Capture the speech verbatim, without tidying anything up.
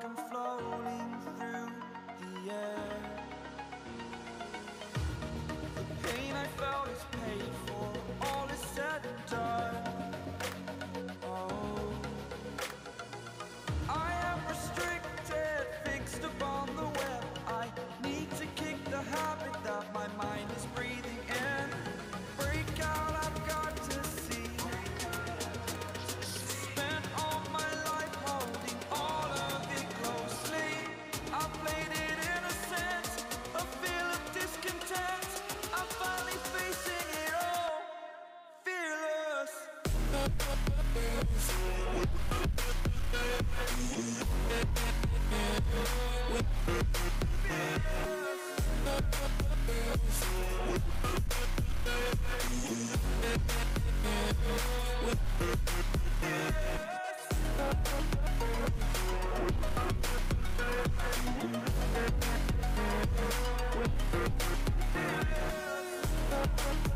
like I'm floating through the air. The pain I felt is paid for, all is said and done. Oh, I am restricted, fixed upon the web. I need to kick the habit that my mind is breathing in. Break out, I've got to see. Spent all my life holding all of it closely. I played it innocent, a feel of discontent. I'm finally facing it all, fearless. Fearless.